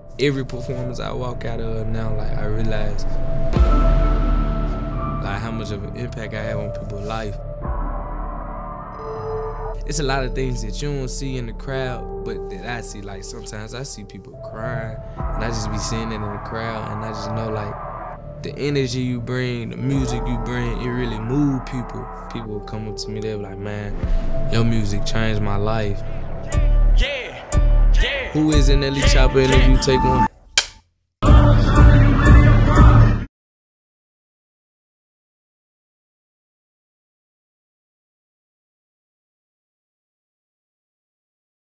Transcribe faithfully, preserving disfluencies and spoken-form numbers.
every performance I walk out of now, like I realize like how much of an impact I have on people's life. It's a lot of things that you don't see in the crowd, but that I see. Like sometimes I see people crying, and I just be seeing it in the crowd, and I just know like the energy you bring, the music you bring, it really move people. People will come up to me, they'll be like, man, your music changed my life. Yeah, yeah. Who is N L E Choppa interview? Take one.